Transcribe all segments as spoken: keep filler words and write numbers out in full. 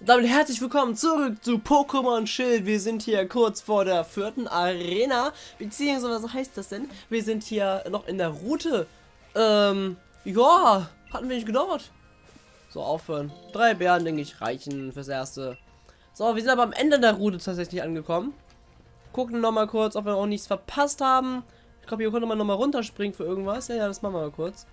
Damit herzlich willkommen zurück zu Pokémon Schild. Wir sind hier kurz vor der vierten Arena, beziehungsweise was heißt das denn? Wir sind hier noch in der Route. Ähm, ja, hat ein wenig gedauert. So, aufhören. Drei Bären, denke ich, reichen fürs Erste. So, wir sind aber am Ende der Route tatsächlich angekommen. Gucken noch mal kurz, ob wir auch nichts verpasst haben. Ich glaube, hier konnte man noch mal runterspringen für irgendwas. Ja, ja, das machen wir mal kurz.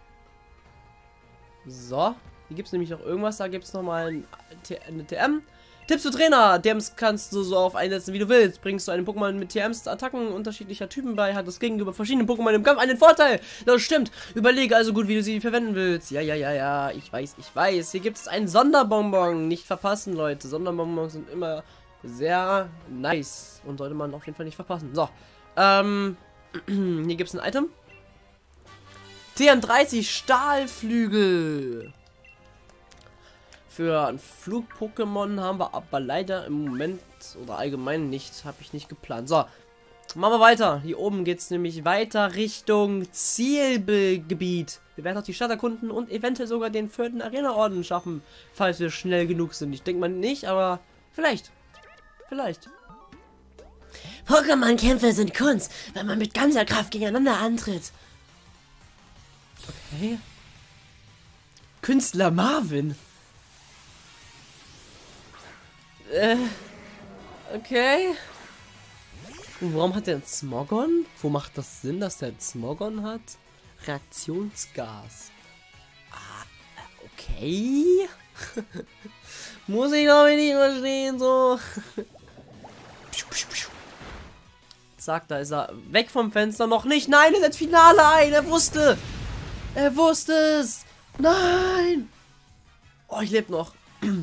So. Hier gibt es nämlich noch irgendwas, da gibt es nochmal ein eine T M. Tipps für Trainer. T Ms kannst du so auf einsetzen, wie du willst. Bringst du einem Pokémon mit T Ms Attacken unterschiedlicher Typen bei, hat das gegenüber verschiedenen Pokémon im Kampf einen Vorteil. Das stimmt. Überlege also gut, wie du sie verwenden willst. Ja, ja, ja, ja. Ich weiß, ich weiß. Hier gibt es einen Sonderbonbon. Nicht verpassen, Leute. Sonderbonbons sind immer sehr nice. Und sollte man auf jeden Fall nicht verpassen. So. Ähm. Hier gibt es ein Item. T M dreißig Stahlflügel. Für ein Flug-Pokémon haben wir aber leider im Moment oder allgemein nicht, habe ich nicht geplant. So, machen wir weiter. Hier oben geht es nämlich weiter Richtung Zielgebiet. Wir werden auch die Stadt erkunden und eventuell sogar den vierten Arena-Orden schaffen, falls wir schnell genug sind. Ich denke mal nicht, aber vielleicht. Vielleicht. Pokémon-Kämpfe sind Kunst, wenn man mit ganzer Kraft gegeneinander antritt. Okay. Künstler Marvin. Äh, okay. Und warum hat der einen Smogon? Wo macht das Sinn, dass der einen Smogon hat? Reaktionsgas. Ah, okay. Muss ich doch nicht verstehen, so. Zack, da ist er. Weg vom Fenster. Noch nicht. Nein, er setzt Finale ein. Er wusste. Er wusste es. Nein. Oh, ich lebe noch.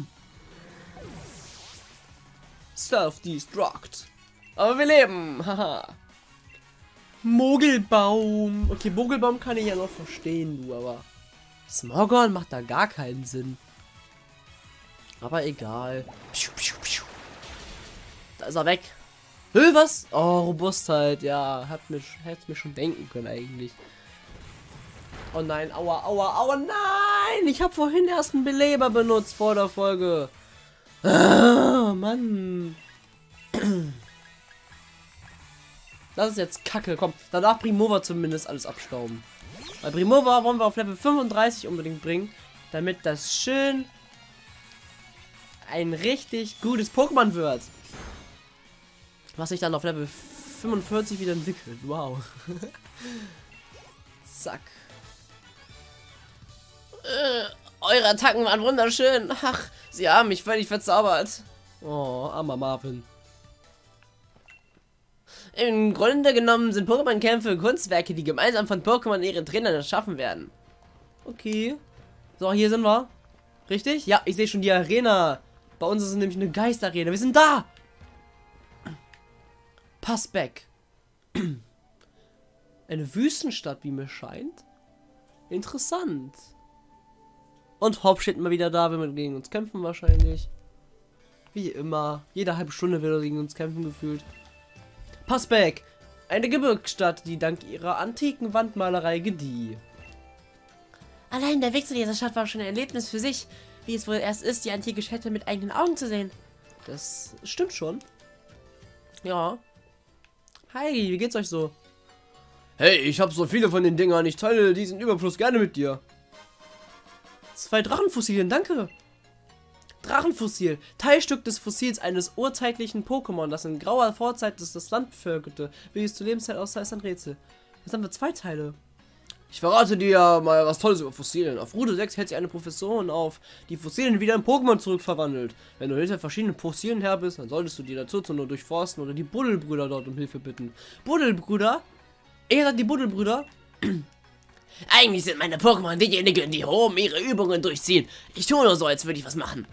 Self-Destruct. Aber wir leben. Haha. Mogelbaum. Okay, Mogelbaum kann ich ja noch verstehen, du, aber Smogon macht da gar keinen Sinn. Aber egal. Da ist er weg. Hö, was? Oh, Robustheit. Ja, hat mich, hätte mir schon denken können eigentlich. Oh nein, aua, aua, aua, nein! Ich habe vorhin erst einen Beleber benutzt vor der Folge. Ah, Mann. Das ist jetzt Kacke. Komm, danach Primova zumindest alles abstauben. Weil Primova wollen wir auf Level fünfunddreißig unbedingt bringen, damit das schön ein richtig gutes Pokémon wird. Was sich dann auf Level fünfundvierzig wieder entwickelt. Wow. Zack. Äh, eure Attacken waren wunderschön. Ach, sie haben mich völlig verzaubert. Oh, armer Marvin. Im Grunde genommen sind Pokémon-Kämpfe Kunstwerke, die gemeinsam von Pokémon ihre Trainer erschaffen werden. Okay. So, hier sind wir. Richtig? Ja, ich sehe schon die Arena. Bei uns ist es nämlich eine Geisterarena. Wir sind da! Passback. Eine Wüstenstadt, wie mir scheint. Interessant. Und Hop steht mal wieder da, wenn wir gegen uns kämpfen wahrscheinlich. Wie immer. Jede halbe Stunde wird er gegen uns kämpfen gefühlt. Passback. Eine Gebirgsstadt, die dank ihrer antiken Wandmalerei gedieh. Allein der Weg zu dieser Stadt war schon ein Erlebnis für sich, wie es wohl erst ist, die antike Städte mit eigenen Augen zu sehen. Das stimmt schon. Ja. Hi, wie geht's euch so? Hey, ich habe so viele von den Dingern. Ich teile diesen Überfluss gerne mit dir. Zwei Drachenfossilien, danke. Drachenfossil. Teilstück des Fossils eines urzeitlichen Pokémon, das in grauer Vorzeit das Land bevölkerte, wie es zur Lebenszeit aussah, ist ein Rätsel. Jetzt haben wir zwei Teile. Ich verrate dir ja mal was Tolles über Fossilien. Auf Route sechs hält sich eine Professorin auf, die Fossilien wieder in Pokémon zurückverwandelt. Wenn du hinter verschiedenen Fossilien her bist, dann solltest du die Naturzone nur durchforsten oder die Buddelbrüder dort um Hilfe bitten. Buddelbrüder? Ihr seid die Buddelbrüder? Eigentlich sind meine Pokémon diejenigen, die oben ihre Übungen durchziehen. Ich tue nur so, als würde ich was machen.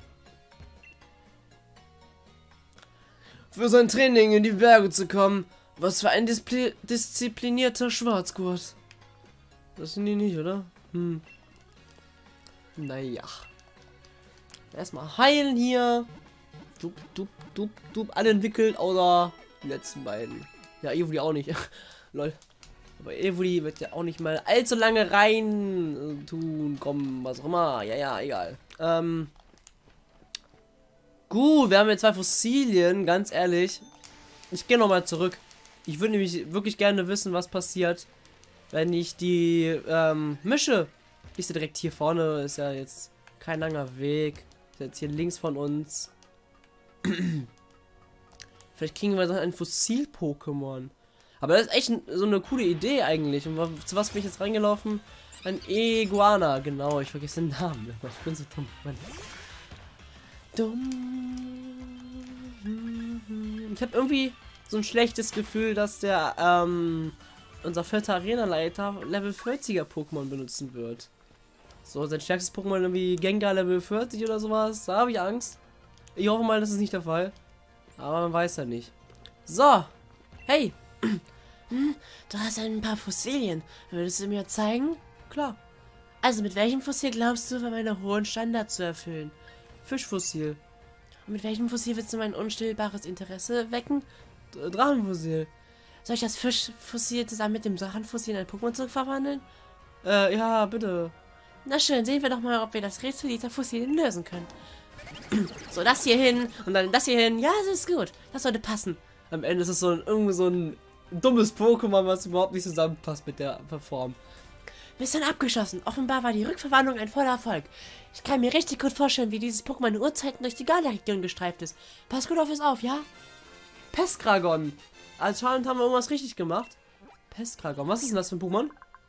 Für sein Training in die Berge zu kommen. Was für ein Displi disziplinierter Schwarzgurt. Das sind die nicht, oder? Hm. Naja. Erstmal heilen hier. Dup, dup, dup, dup. Alle entwickelt, außer die letzten beiden. Ja, Evoli auch nicht. Lol. Aber Evoli wird ja auch nicht mal allzu lange rein tun, kommen, was auch immer. Ja, ja, egal. Ähm. Gut, wir haben jetzt zwei Fossilien, ganz ehrlich. Ich gehe nochmal zurück. Ich würde nämlich wirklich gerne wissen, was passiert, wenn ich die ähm, mische. Ich sehe direkt hier vorne, ist ja jetzt kein langer Weg. Ist jetzt hier links von uns. Vielleicht kriegen wir dann ein Fossil-Pokémon. Aber das ist echt so eine coole Idee eigentlich. Und zu was bin ich jetzt reingelaufen? Ein Iguana, genau. Ich vergesse den Namen. Ich bin so dumm. Mann. Dumm. Ich habe irgendwie so ein schlechtes Gefühl, dass der ähm, unser vierter Arena-Leiter Level vierziger Pokémon benutzen wird. So, sein stärkstes Pokémon irgendwie Gengar Level vierzig oder sowas. Da habe ich Angst. Ich hoffe mal, das ist nicht der Fall. Aber man weiß ja nicht. So. Hey. Hm, du hast ein paar Fossilien. Würdest du mir zeigen? Klar. Also mit welchem Fossil glaubst du, für meine hohen Standards zu erfüllen? Fischfossil. Und mit welchem Fossil willst du mein unstillbares Interesse wecken? D Drachenfossil. Soll ich das Fischfossil zusammen mit dem Drachenfossil in ein Pokémon zurückverwandeln? Äh, ja, bitte. Na schön, sehen wir doch mal, ob wir das Rätsel dieser Fossilien lösen können. So, das hier hin und dann das hier hin. Ja, das ist gut. Das sollte passen. Am Ende ist es so ein, irgendwie so ein dummes Pokémon, was überhaupt nicht zusammenpasst mit der Form. Mission abgeschlossen. Offenbar war die Rückverwandlung ein voller Erfolg. Ich kann mir richtig gut vorstellen, wie dieses Pokémon in Urzeiten durch die Galar-Region gestreift ist. Pass gut auf es auf, ja? Pestkragon. Anscheinend haben wir irgendwas richtig gemacht. Pestkragon. Was ist denn das für ein Pokémon?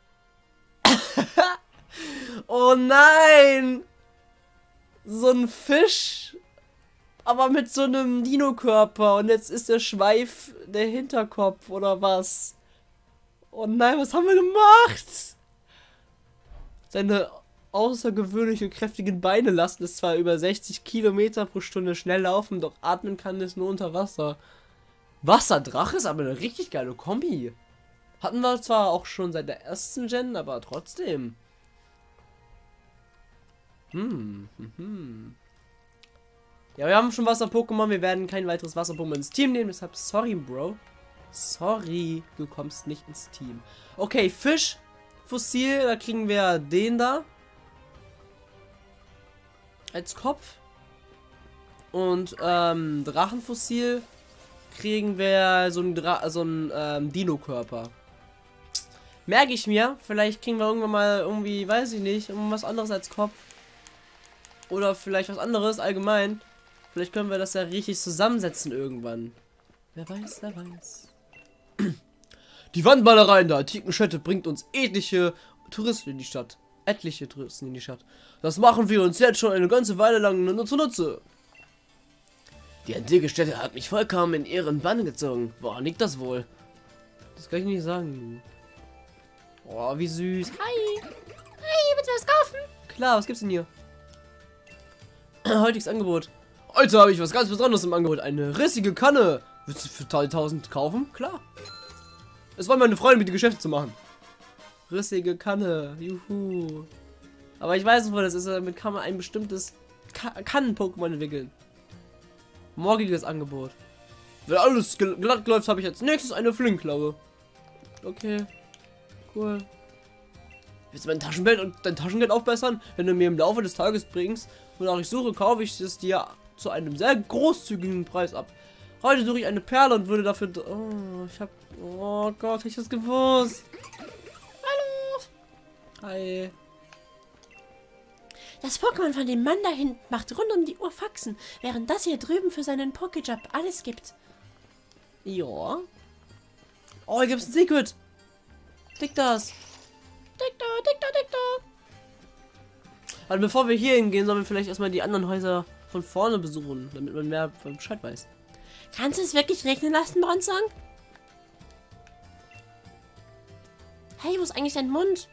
Oh nein! So ein Fisch. Aber mit so einem Dino-Körper. Und jetzt ist der Schweif der Hinterkopf oder was? Oh nein, was haben wir gemacht? Seine außergewöhnliche kräftigen Beine lassen es zwar über sechzig Kilometer pro Stunde schnell laufen, doch atmen kann es nur unter Wasser. Wasserdrache ist aber eine richtig geile Kombi. Hatten wir zwar auch schon seit der ersten Gen, aber trotzdem. Hm, hm, hm. Ja, wir haben schon Wasser-Pokémon. Wir werden kein weiteres Wasser-Pokémon ins Team nehmen. Deshalb sorry, Bro. Sorry, du kommst nicht ins Team. Okay, Fisch. Fossil, da kriegen wir den da. Als Kopf. Und ähm, Drachenfossil kriegen wir so einen, Dra so einen ähm, Dino-Körper. Merke ich mir. Vielleicht kriegen wir irgendwann mal irgendwie, weiß ich nicht, irgendwas anderes als Kopf. Oder vielleicht was anderes allgemein. Vielleicht können wir das ja richtig zusammensetzen irgendwann. Wer weiß, wer weiß. Die Wandmalerei in der antiken Stätte bringt uns etliche Touristen in die Stadt. Etliche Touristen in die Stadt. Das machen wir uns jetzt schon eine ganze Weile lang zunutze. Die antike Stätte hat mich vollkommen in ihren Bann gezogen. Woran liegt das wohl? Das kann ich nicht sagen. Oh, wie süß. Hi. Hi, willst du was kaufen? Klar, was gibt's denn hier? Heutiges Angebot. Heute habe ich was ganz Besonderes im Angebot. Eine rissige Kanne. Willst du für tausend kaufen? Klar. Es war meine Freundin, mit die Geschäfte zu machen. Rissige Kanne. Juhu. Aber ich weiß nicht, wo das ist. Damit kann man ein bestimmtes Ka Kannen-Pokémon entwickeln. Morgiges Angebot. Wenn alles glatt läuft, habe ich als nächstes eine Flinkklaue. Okay. Cool. Willst du mein Taschengeld und dein Taschengeld aufbessern? Wenn du mir im Laufe des Tages bringst, wonach ich suche, kaufe ich es dir zu einem sehr großzügigen Preis ab. Heute suche ich eine Perle und würde dafür... Oh, ich hab... Oh Gott, hab ich das gewusst. Hallo. Hi. Das Pokémon von dem Mann da hinten macht rund um die Uhr Faxen, während das hier drüben für seinen Pokéjob alles gibt. Ja. Oh, hier gibt's ein Secret. Klick das. Dick da, dick da, dick da. Also bevor wir hier hingehen, sollen wir vielleicht erstmal die anderen Häuser von vorne besuchen, damit man mehr Bescheid weiß. Kannst du es wirklich regnen lassen, Bronzong? Hey, wo ist eigentlich dein Mund?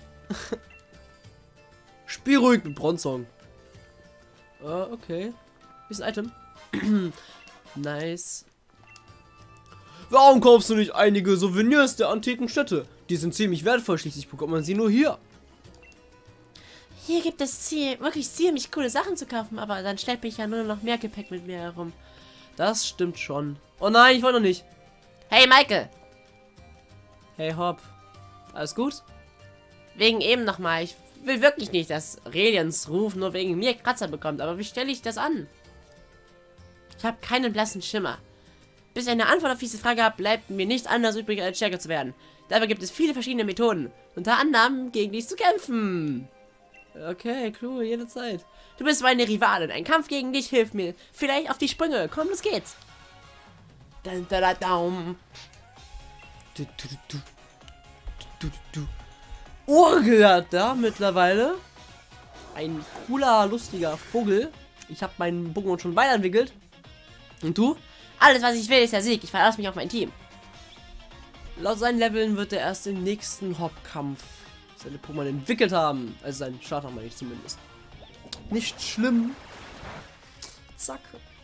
Spiel ruhig mit Bronzong. Uh, okay. Hier ist ein Item. Nice. Warum kaufst du nicht einige Souvenirs der antiken Städte? Die sind ziemlich wertvoll, schließlich bekommt man sie nur hier. Hier gibt es Ziel, wirklich ziemlich coole Sachen zu kaufen, aber dann schleppe ich ja nur noch mehr Gepäck mit mir herum. Das stimmt schon. Oh nein, ich wollte noch nicht. Hey, Maike! Hey, Hopp. Alles gut? Wegen eben nochmal. Ich will wirklich nicht, dass Relians Ruf nur wegen mir Kratzer bekommt, aber wie stelle ich das an? Ich habe keinen blassen Schimmer. Bis ich eine Antwort auf diese Frage habe, bleibt mir nichts anderes übrig, als stärker zu werden. Dabei gibt es viele verschiedene Methoden. Unter anderem, gegen dich zu kämpfen. Okay, cool, jederzeit. Du bist meine Rivalin. Ein Kampf gegen dich hilft mir. Vielleicht auf die Sprünge. Komm, los geht's. Dun, da, da, daum. Du, du, du, du, du, du. Urgel hat da mittlerweile. Ein cooler, lustiger Vogel. Ich habe meinen Pokémon schon weiterentwickelt. Und du? Alles, was ich will, ist der Sieg. Ich verlasse mich auf mein Team. Laut seinen Leveln wird er erst im nächsten Hauptkampf seine Pokémon entwickelt haben. Also seinen Starter meine ich zumindest. Nicht schlimm. Zack.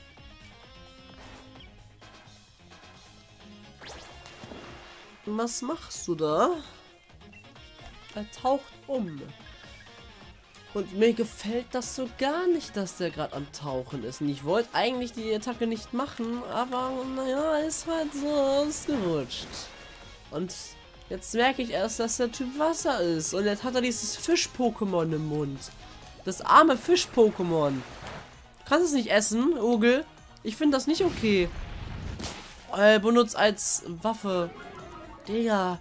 Was machst du da? Er taucht um. Und mir gefällt das so gar nicht, dass der gerade am Tauchen ist. Und ich wollte eigentlich die Attacke nicht machen, aber naja, ist halt so ausgerutscht. Und jetzt merke ich erst, dass der Typ Wasser ist. Und jetzt hat er dieses Fisch-Pokémon im Mund. Das arme Fisch-Pokémon. Kannst du es nicht essen, Ogel? Ich finde das nicht okay. Er benutzt als Waffe. Digga.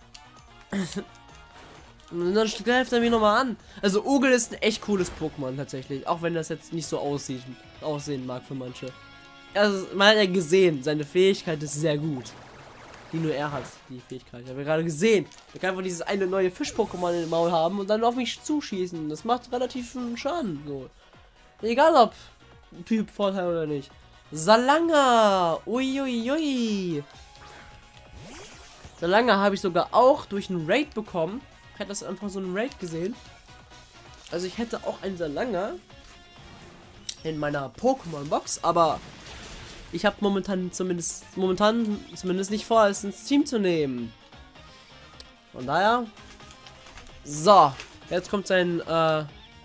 Und dann greift er mich nochmal an. Also Ogel ist ein echt cooles Pokémon tatsächlich. Auch wenn das jetzt nicht so aussieht, aussehen mag für manche. Also man hat ja gesehen, seine Fähigkeit ist sehr gut. Die nur er hat, die Fähigkeit. Ich habe gerade gesehen. Er kann einfach dieses eine neue Fisch-Pokémon im Maul haben und dann auf mich zuschießen. Das macht relativ viel Schaden. So. Egal ob Typ Vorteil oder nicht. Salanga! Uiuiui! Salanga habe ich sogar auch durch einen Raid bekommen. Ich hätte das einfach so einen Raid gesehen. Also ich hätte auch einen Salanga in meiner Pokémon-Box, aber ich habe momentan zumindest momentan zumindest nicht vor, es ins Team zu nehmen. Von daher. So, jetzt kommt sein äh,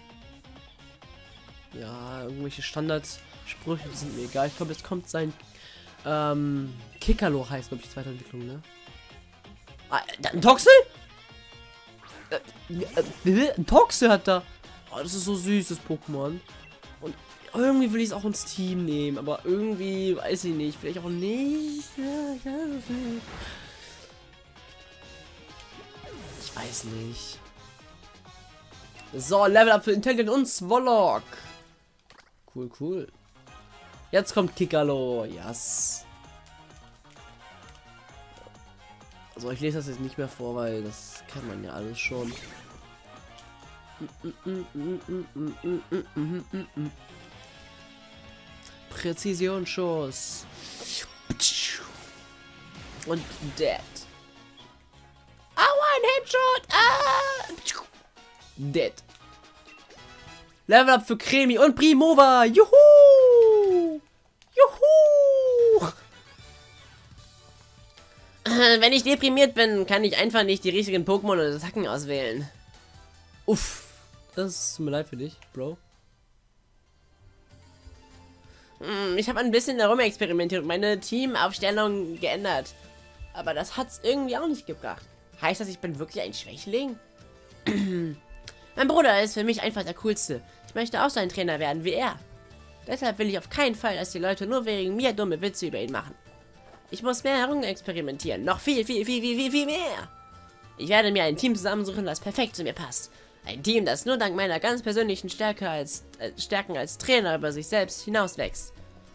ja, irgendwelche Standardsprüche sind mir egal. Ich glaube, jetzt kommt sein ähm, Kikalo heißt, glaube ich, die zweite Entwicklung, ne? Ah, ein Toxel? Äh, ein Toxel hat da. Oh, das ist so süßes Pokémon. Und irgendwie will ich es auch ins Team nehmen, aber irgendwie weiß ich nicht. Vielleicht auch nicht. Ich weiß nicht. So, Level Up für Intelligent und Swallow. Cool, cool. Jetzt kommt Kikalo. Yes. Also ich lese das jetzt nicht mehr vor, weil das kennt man ja alles schon. Präzisionsschuss. Und Dead. Aua, ein Headshot! Ah! Dead. Level Up für Cremi und Primova. Juhu! Juhu! Wenn ich deprimiert bin, kann ich einfach nicht die richtigen Pokémon oder Attacken auswählen. Uff. Das tut mir leid für dich, Bro. Ich habe ein bisschen darum experimentiert und meine Teamaufstellung geändert. Aber das hat's irgendwie auch nicht gebracht. Heißt das, ich bin wirklich ein Schwächling? Mein Bruder ist für mich einfach der Coolste. Ich möchte auch so ein Trainer werden wie er. Deshalb will ich auf keinen Fall, dass die Leute nur wegen mir dumme Witze über ihn machen. Ich muss mehr herumexperimentieren. Noch viel, viel, viel, viel, viel, viel mehr. Ich werde mir ein Team zusammensuchen, das perfekt zu mir passt. Ein Team, das nur dank meiner ganz persönlichen Stärke als, äh, Stärken als Trainer über sich selbst hinauswächst.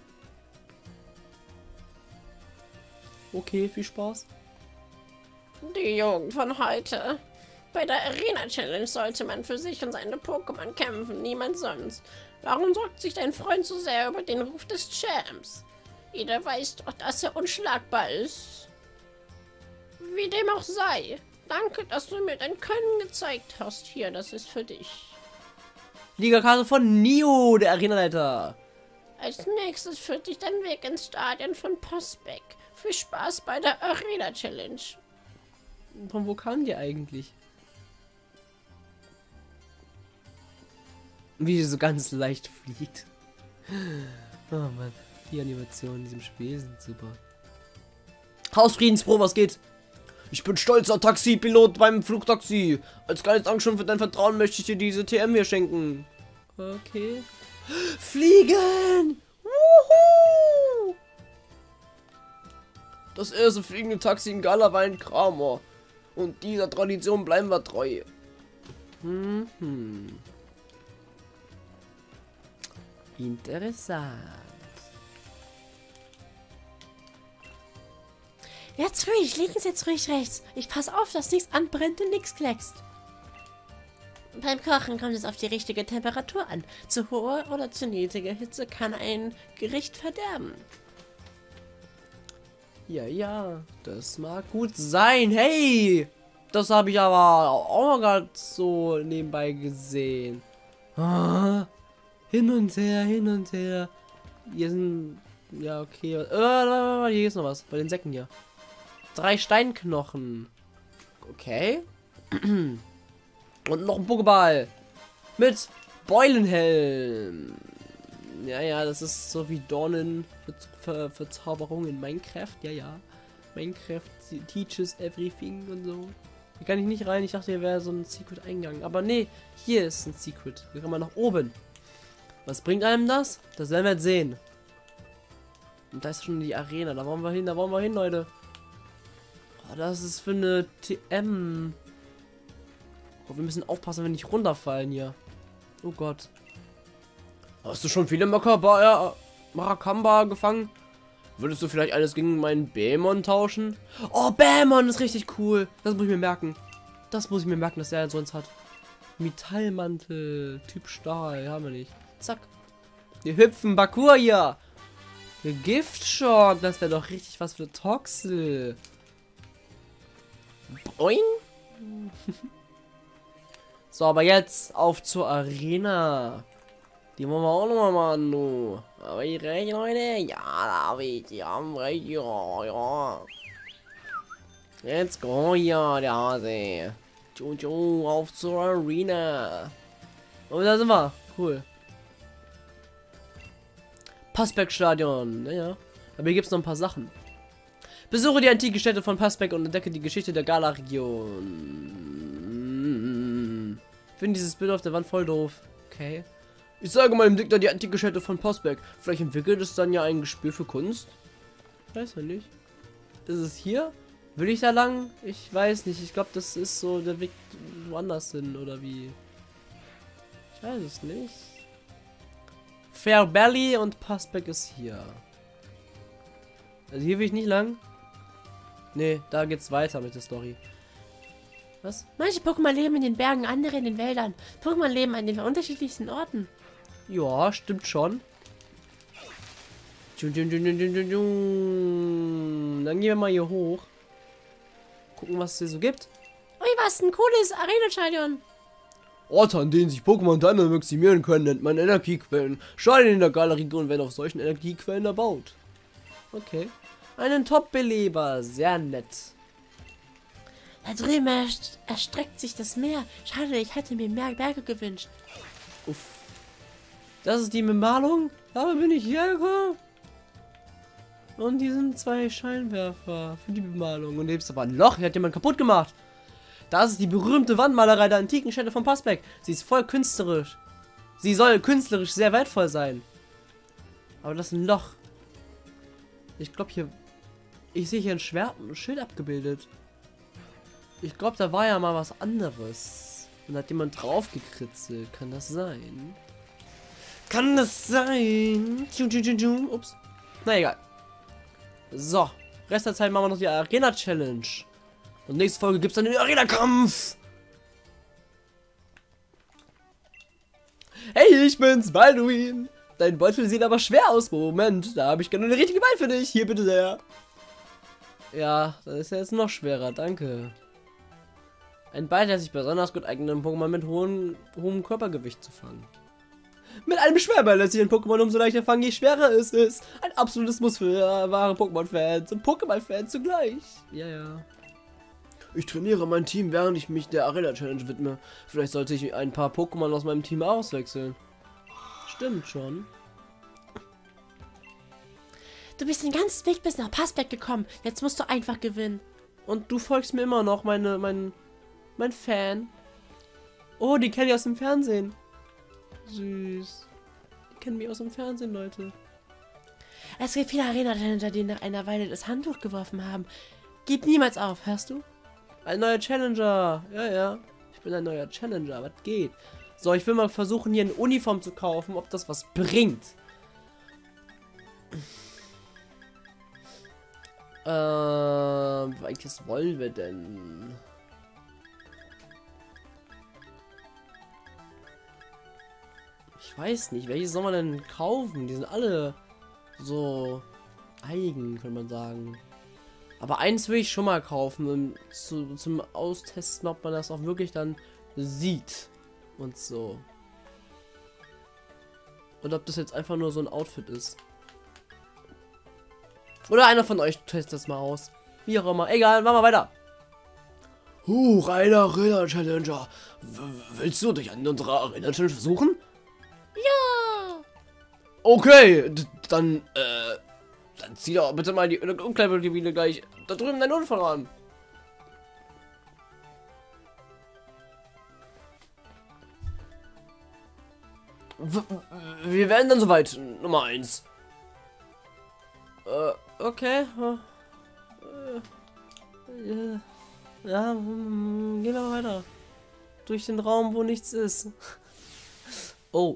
Okay, viel Spaß. Die Jugend von heute. Bei der Arena Challenge sollte man für sich und seine Pokémon kämpfen, niemand sonst. Warum sorgt sich dein Freund so sehr über den Ruf des Champs? Jeder weiß doch, dass er unschlagbar ist. Wie dem auch sei. Danke, dass du mir dein Können gezeigt hast. Hier, das ist für dich. Liga-Karte von Nio, der Arenaleiter. Als nächstes führt dich dein Weg ins Stadion von Postbeck. Viel Spaß bei der Arena Challenge. Von wo kam die eigentlich? Wie sie so ganz leicht fliegt. Oh Mann, die Animationen in diesem Spiel sind super. Hausfriedensbro, was geht? Ich bin stolzer Taxipilot beim Flugtaxi. Als kleines Dankeschön für dein Vertrauen möchte ich dir diese T M hier schenken. Okay. Fliegen! Wuhu! Das erste fliegende Taxi in Gala war ein Kramer. Und dieser Tradition bleiben wir treu. Hm, hm. Interessant. Jetzt ruhig, legen Sie jetzt ruhig rechts. Ich passe auf, dass nichts anbrennt und nichts kleckst. Beim Kochen kommt es auf die richtige Temperatur an. Zu hohe oder zu niedrige Hitze kann ein Gericht verderben. Ja, ja, das mag gut sein. Hey, das habe ich aber auch gerade so nebenbei gesehen. Ah, hin und her, hin und her. Hier sind, ja, okay. Äh, hier ist noch was, bei den Säcken hier. Drei Steinknochen. Okay. Und noch ein Pokéball. Mit Beulenhelm. Ja, ja, das ist so wie Dornen für, für, für Zauberung in Minecraft. Ja, ja. Minecraft teaches everything und so. Hier kann ich nicht rein. Ich dachte, hier wäre so ein Secret-Eingang. Aber nee, hier ist ein Secret. Hier kann man nach oben. Was bringt einem das? Das werden wir jetzt sehen. Und da ist schon die Arena. Da wollen wir hin, da wollen wir hin, Leute. Oh, das ist für eine T M. Oh, wir müssen aufpassen, wenn wir nicht runterfallen hier. Oh Gott. Hast du schon viele Makaba, Marakamba gefangen? Würdest du vielleicht eines gegen meinen Bämon tauschen? Oh, Bämon ist richtig cool. Das muss ich mir merken. Das muss ich mir merken, dass er so eins hat. Metallmantel, Typ Stahl, haben wir nicht. Zack. Wir hüpfen Parkour hier. Giftschock, das wäre doch richtig was für Toxel. Boing. So, aber jetzt auf zur Arena. Die wollen wir auch nochmal machen, du. Aber ich recht, Leute? Ja, David, die haben recht, ja, ja. Let's go, ja, der Hase. Jojo, auf zur Arena. Und da sind wir. Cool. Passberg-Stadion. Naja. Aber hier gibt es noch ein paar Sachen. Besuche die antike Städte von Passberg und entdecke die Geschichte der Gala-Region. Ich finde dieses Bild auf der Wand voll doof. Okay. Ich sage meinem Dicker die antike Städte von Passberg. Vielleicht entwickelt es dann ja ein Gespür für Kunst. Weiß ja nicht. Ist es hier? Will ich da lang? Ich weiß nicht. Ich glaube, das ist so der Weg woanders hin, oder wie? Ich weiß es nicht. Fairbelly und Passberg ist hier. Also hier will ich nicht lang. Nee, da geht's weiter mit der Story. Was? Manche Pokémon leben in den Bergen, andere in den Wäldern. Pokémon leben an den unterschiedlichsten Orten. Ja, stimmt schon. Dann gehen wir mal hier hoch. Gucken, was es hier so gibt. Ui, was ein cooles Arena-Stadion. Orte, an denen sich Pokémon dann maximieren können, nennt man Energiequellen. Steine in der Galerie-Region werden auf solchen Energiequellen erbaut. Okay. Einen Top-Beleber. Sehr nett. Da drüben erst erstreckt sich das Meer. Schade, ich hätte mir mehr Berge gewünscht. Uff. Das ist die Bemalung? Da bin ich hergekommen. Und hier sind zwei Scheinwerfer für die Bemalung. Und hier ist aber ein Loch. Hier hat jemand kaputt gemacht. Das ist die berühmte Wandmalerei der antiken Städte von Passberg. Sie ist voll künstlerisch. Sie soll künstlerisch sehr wertvoll sein. Aber das ist ein Loch. Ich glaube hier... Ich sehe hier ein Schwert und ein Schild abgebildet. Ich glaube, da war ja mal was anderes. Und hat jemand drauf gekritzelt. Kann das sein? Kann das sein? Ups. Na egal. So. Rest der Zeit machen wir noch die Arena-Challenge. Und nächste Folge gibt es dann den Arena-Kampf. Hey, ich bin's, Balduin. Dein Beutel sieht aber schwer aus. Moment, da habe ich gerne eine richtige Bein für dich. Hier, bitte sehr. Ja, das ist ja jetzt noch schwerer, danke. Ein Ball, der sich besonders gut eignet, um Pokémon mit hohem, hohem Körpergewicht zu fangen. Mit einem Schwerball lässt sich ein Pokémon umso leichter fangen, je schwerer es ist. Ein absolutes Muss für wahre Pokémon-Fans und Pokémon-Fans zugleich. Ja, ja. Ich trainiere mein Team, während ich mich der Arena-Challenge widme. Vielleicht sollte ich ein paar Pokémon aus meinem Team auswechseln. Stimmt schon. Du bist den ganzen Weg bis nach Passberg gekommen. Jetzt musst du einfach gewinnen. Und du folgst mir immer noch, meine, mein, mein Fan. Oh, die kenne ich aus dem Fernsehen. Süß. Die kennen mich aus dem Fernsehen, Leute. Es gibt viele Arena-Challenger, die nach einer Weile das Handtuch geworfen haben. Gib niemals auf, hörst du? Ein neuer Challenger. Ja, ja. Ich bin ein neuer Challenger. Was geht? So, ich will mal versuchen, hier eine Uniform zu kaufen, ob das was bringt. Ähm, welches wollen wir denn? Ich weiß nicht, welches soll man denn kaufen? Die sind alle so eigen, kann man sagen. Aber eins will ich schon mal kaufen, um zu, zum Austesten, ob man das auch wirklich dann sieht. Und so. Und ob das jetzt einfach nur so ein Outfit ist. Oder einer von euch testet das mal aus. Wie auch immer. Egal, machen wir weiter. Huch, eine Arena-Challenger. Willst du dich an unserer Arena-Challenge versuchen? Ja. Okay, dann, äh, dann zieh doch bitte mal die Umkleidekabine gleich da drüben dein Unfall an. W wir werden dann soweit, Nummer eins. Äh, okay. Äh, ja, gehen wir mal weiter. Durch den Raum, wo nichts ist. Oh.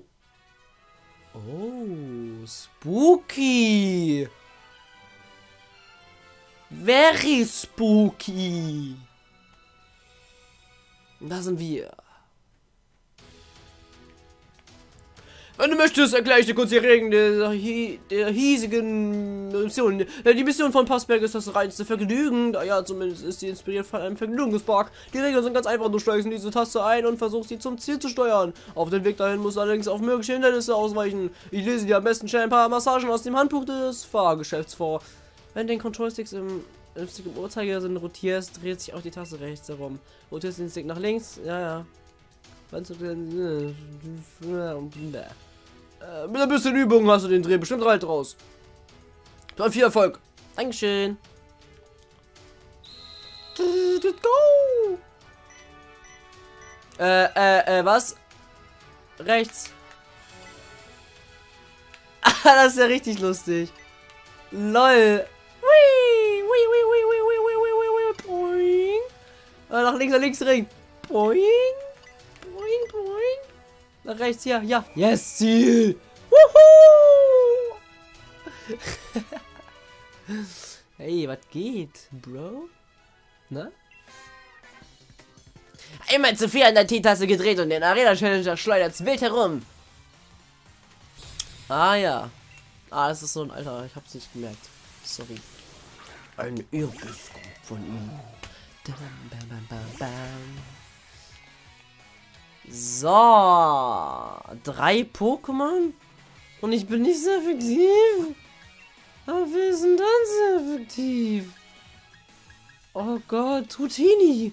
Oh, spooky. Very spooky. Da sind wir. Wenn du möchtest, erkläre ich dir kurz die Regeln der, der hiesigen Mission. Die Mission von Passberg ist das reinste Vergnügen. Ja, zumindest ist sie inspiriert von einem Vergnügungspark. Die Regeln sind ganz einfach. Du steigst in diese Taste ein und versuchst sie zum Ziel zu steuern. Auf dem Weg dahin musst du allerdings auf mögliche Hindernisse ausweichen. Ich lese dir am besten schnell ein paar Massagen aus dem Handbuch des Fahrgeschäfts vor. Wenn den Control-Sticks im, im Stick im Uhrzeigersinn rotierst, dreht sich auch die Taste rechts herum. Rotierst den Stick nach links. Ja, ja. Wenn du den... Äh, mit ein bisschen Übung hast du den Dreh bestimmt halt raus. Dann viel Erfolg. Dankeschön. Go! Äh, äh, äh, was? Rechts. Das ist ja richtig lustig. Lol. Wii, wii, wii, wii, wii, wii, wii, wii, wii, boing. Äh, nach links, nach links, Ring. Boing. Boing, boing. Nach rechts, hier, ja. Yes, Ziel. Wuhu! Hey, was geht, Bro? Na? Einmal zu viel an der T-Taste gedreht und den Arena-Challenger schleudert wild herum. Ah, ja. Ah, das ist so ein Alter. Ich hab's nicht gemerkt. Sorry. Ein Irrbiss von ihm. Bam, bam, bam, bam, bam. So, drei Pokémon und ich bin nicht sehr effektiv. Aber wir sind dann sehr effektiv. Oh Gott, Tutini.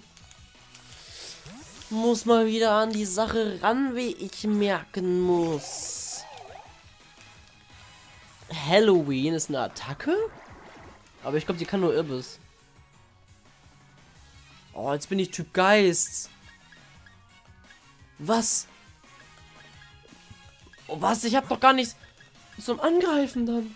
Muss mal wieder an die Sache ran, wie ich merken muss. Halloween ist eine Attacke? Aber ich glaube, die kann nur Irrbiss. Oh, jetzt bin ich Typ Geist. Was? Oh, was? Ich hab doch gar nichts zum Angreifen dann.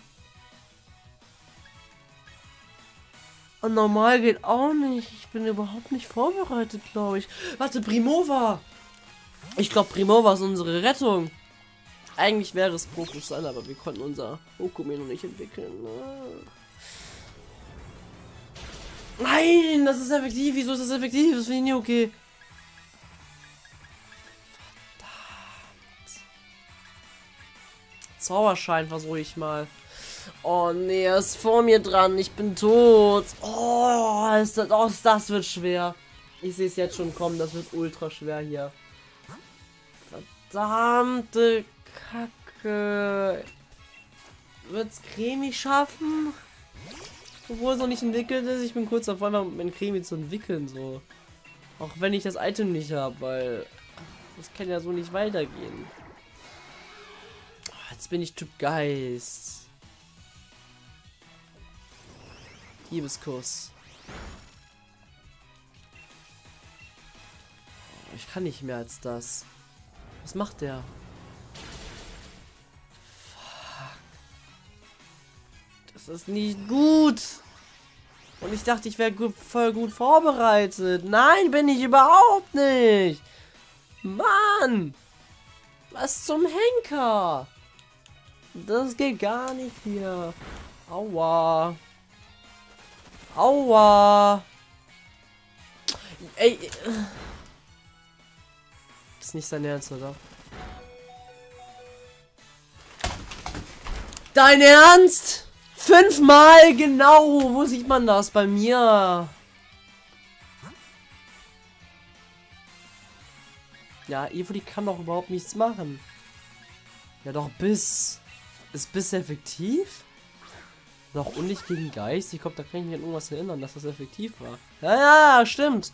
Und normal geht auch nicht. Ich bin überhaupt nicht vorbereitet, glaube ich. Warte, Primova. Ich glaube, Primova ist unsere Rettung. Eigentlich wäre es Pokusan, aber wir konnten unser Okume noch nicht entwickeln. Nein, das ist effektiv. Wieso ist das effektiv? Das finde ich nicht okay. Zauberschein versuche ich mal. Oh nee, er ist vor mir dran. Ich bin tot. Oh, ist das, oh, das wird schwer. Ich sehe es jetzt schon kommen. Das wird ultra schwer hier. Verdammte Kacke. Wird's Cremi schaffen? Obwohl es noch nicht entwickelt ist. Ich bin kurz davor, mein Cremi zu entwickeln. So. Auch wenn ich das Item nicht habe, weil das kann ja so nicht weitergehen. Jetzt bin ich Typ Geist. Liebeskuss. Ich kann nicht mehr als das. Was macht der? Fuck. Das ist nicht gut. Und ich dachte, ich wäre gut, voll gut vorbereitet. Nein, bin ich überhaupt nicht. Mann. Was zum Henker? Das geht gar nicht hier. Aua. Aua. Ey. Ist nicht sein Ernst, oder? Dein Ernst? Fünfmal genau. Wo sieht man das bei mir? Ja, Evoli kann doch überhaupt nichts machen. Ja, doch Biss. Ist Biss effektiv? Doch Unlicht gegen Geist? Ich glaube, da kann ich mich an irgendwas erinnern, dass das effektiv war. Ja, ja, stimmt.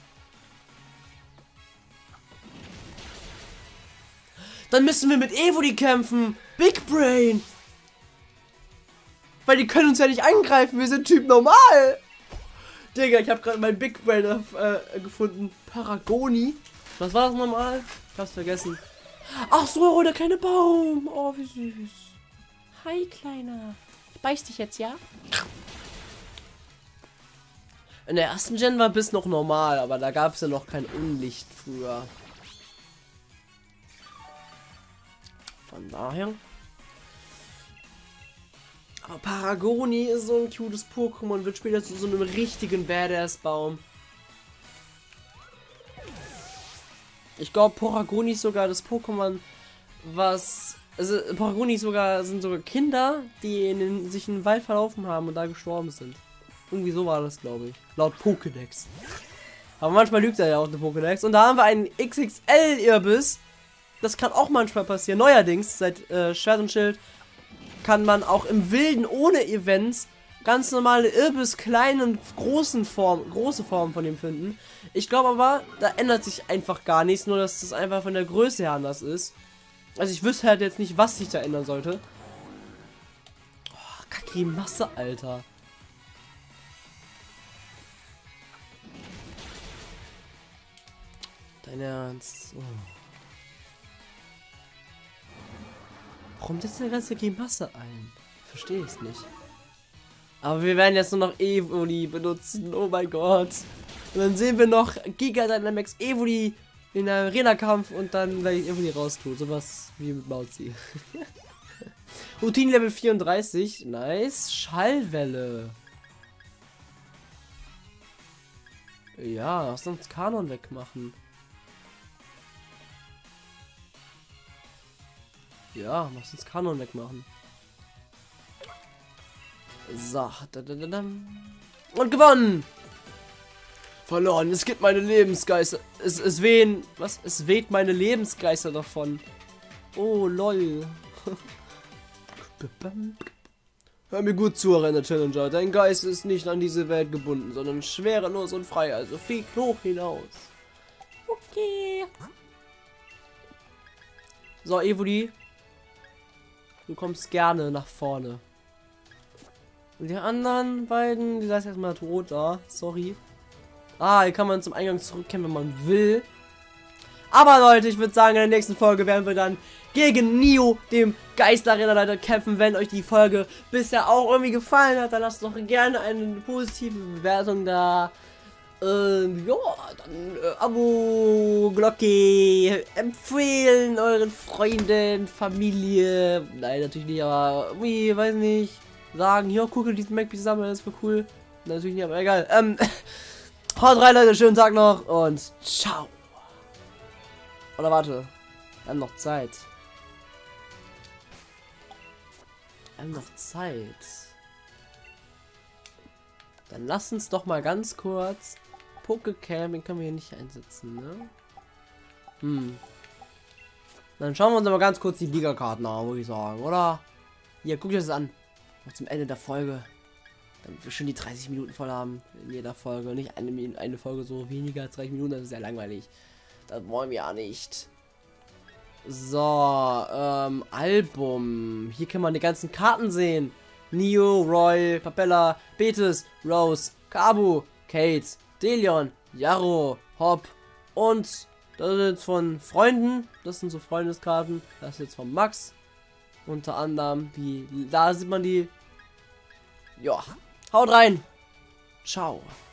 Dann müssen wir mit Evoli kämpfen. Big Brain. Weil die können uns ja nicht angreifen. Wir sind Typ normal. Digga, ich habe gerade mein Big Brain äh, gefunden. Paragoni. Was war das nochmal? Ich hab's vergessen. Ach so, der kleine Baum. Oh, wie süß. Hi, Kleiner. Ich beiß dich jetzt, ja? In der ersten Gen war Biss noch normal, aber da gab es ja noch kein Unlicht früher. Von daher. Aber Paragoni ist so ein cutes Pokémon, wird später zu so einem richtigen Badass-Baum. Ich glaube, Paragoni ist sogar das Pokémon, was... Also, Paragoni sogar sind sogar Kinder, die in den, sich in den Wald verlaufen haben und da gestorben sind. Irgendwie so war das, glaube ich. Laut Pokédex. Aber manchmal lügt er ja auch eine Pokédex. Und da haben wir einen X X L-Irbiss. Das kann auch manchmal passieren. Neuerdings, seit äh, Schwert und Schild, kann man auch im Wilden ohne Events ganz normale Irbiss, kleinen und großen Form, große Formen von ihm finden. Ich glaube aber, da ändert sich einfach gar nichts, nur dass das einfach von der Größe her anders ist. Also ich wüsste halt jetzt nicht, was sich da ändern sollte. Oh, kacke Masse, Alter. Dein Ernst. Oh. Warum setzt der ganze Grimasse ein? Verstehe ich nicht. Aber wir werden jetzt nur noch Evoli benutzen. Oh mein Gott. Und dann sehen wir noch Giga Dynamax Evoli in einem Arena-Kampf und dann werde ich Evoli raustun. Sowas wie mit Mauzi. Routine Level vierunddreißig. Nice. Schallwelle. Ja, lass uns Kanon wegmachen. Ja, lass uns Kanon wegmachen. So. Und gewonnen! Verloren. Es gibt meine Lebensgeister. Es, es wehen. Was? Es weht meine Lebensgeister davon. Oh, lol. Hör mir gut zu, Arena Challenger. Dein Geist ist nicht an diese Welt gebunden, sondern schwerelos und frei. Also flieg hoch hinaus. Okay. So, Evoli. Du kommst gerne nach vorne. Und die anderen beiden, die sind erstmal tot da. Sorry. Ah, hier kann man zum Eingang zurückkehren, wenn man will. Aber Leute, ich würde sagen, in der nächsten Folge werden wir dann gegen Neo, dem Geister-Arena-Leiter, kämpfen. Wenn euch die Folge bisher auch irgendwie gefallen hat, dann lasst doch gerne eine positive Bewertung da. Ähm, ja, dann äh, Abo, Glocke, empfehlen euren Freunden, Familie. Nein, natürlich nicht, aber irgendwie, weiß nicht. Sagen, hier, gucke diesen Mac zusammen, das ist voll cool. Natürlich nicht, aber egal. Ähm, haut rein, Leute, schönen Tag noch und ciao. Oder warte, wir haben noch Zeit. Wir haben noch Zeit. Dann lass uns doch mal ganz kurz Pokécam, den können wir hier nicht einsetzen, ne? Hm. Dann schauen wir uns aber ganz kurz die Liga-Karten an, würde ich sagen, oder? Hier, guck dir das an. Noch zum Ende der Folge. Damit wir schon die dreißig Minuten voll haben in jeder Folge. Nicht eine, eine Folge so weniger als dreißig Minuten, das ist sehr langweilig. Das wollen wir ja nicht. So, ähm, Album. Hier kann man die ganzen Karten sehen. Neo, Roy, Papella, Betis, Rose, Kabu, Kate, Delion, Yarrow, Hop und das ist jetzt von Freunden. Das sind so Freundeskarten. Das ist jetzt von Max. Unter anderem, wie da sieht man die Ja, haut rein. Ciao.